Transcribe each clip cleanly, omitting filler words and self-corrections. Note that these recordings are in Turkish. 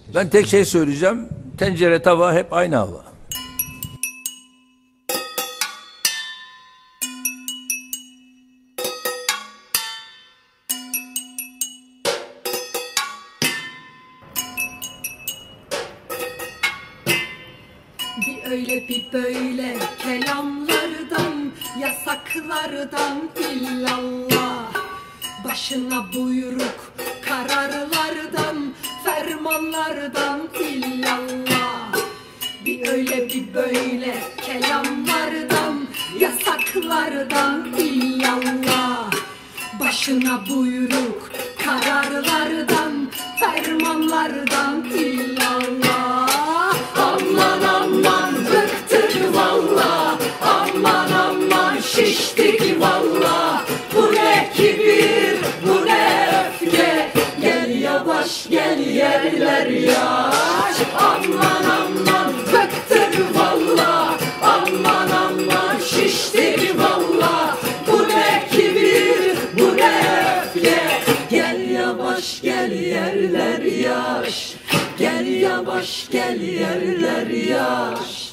Ben tek şey söyleyeceğim. Tencere tava hep aynı hava. Bir öyle bir böyle kelamlardan, yasaklardan illallah. Başına buyruk kararlardan, fermanlardan illallah. Bir öyle bir böyle kelamlardan, yasaklardan illallah. Başına buyruk kararlardan, fermanlardan illallah. Aman aman bıktık valla, aman aman şiştik valla. Bu ne kibir, bu ne öfke, gel yavaş gel yerler yaş. Aman aman bıktık valla, aman aman şiştik valla. Bu ne kibir, bu ne öfke, gel yavaş gel yerler yaş. Gel yavaş gel yerler yaş.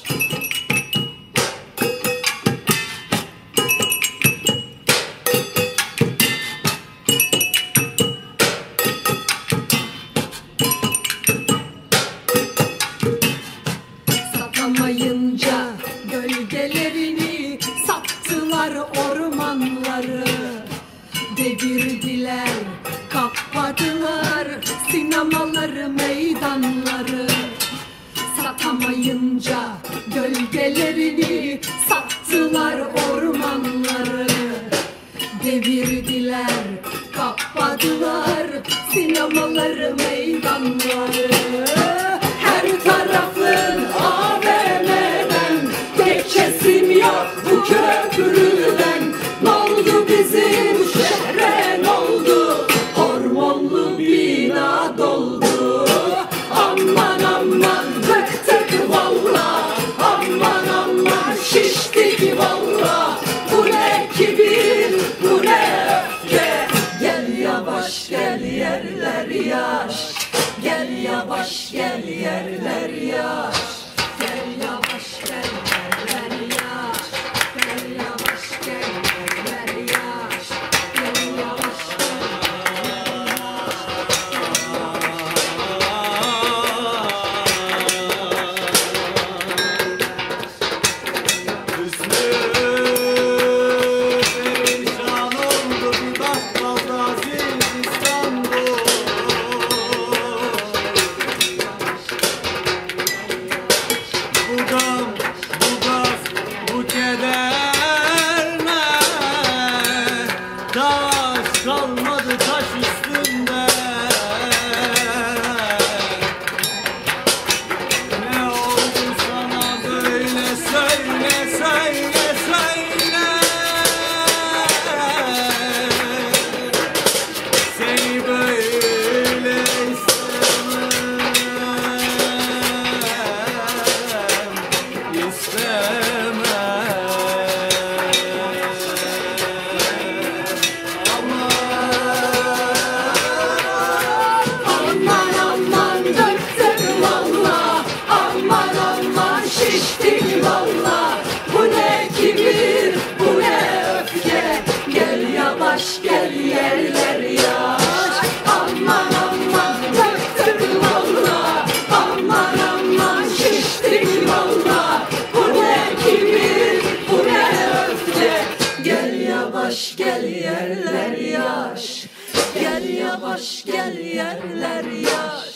Satamayınca gölgelerini sattılar ormanları. Devirdiler, kapadılar sinemaları, meydanları. Satamayınca gölgelerini sattılar ormanları. Devirdiler, kapadılar sinemaları, meydanları. Her tarafın AVM'den, geçesim yok bu köprüden. N'oldu bizim şehre, n'oldu? Hormonlu bina doldu. Aman aman bıktık valla, aman aman şiştik valla. Bu ne kibir, bu ne öfke, gel yavaş gel yerler yaş. Gel yavaş gel yerler yaş. Gel yavaş gel yerler yaş. Gel yavaş gel yerler yaş. Gel yavaş perişan oldu bir bakmaz aziz İstanbul. Bu gam, bu gaz, bu keder ne? Taş kalmadı taş üstünde. Ne oldu sana böyle, söyle söyle söyle. Seni böyle istemem, aman aman bıktık valla, aman aman şiştik valla. Bu ne kibir, bu ne öfke, gel yavaş gel yerler yaş. Aman aman bıktık valla, aman aman şiştik valla. Bu ne kibir, bu ne öfke, gel yavaş gel yerler yaş. Gel yavaş gel yerler yaş.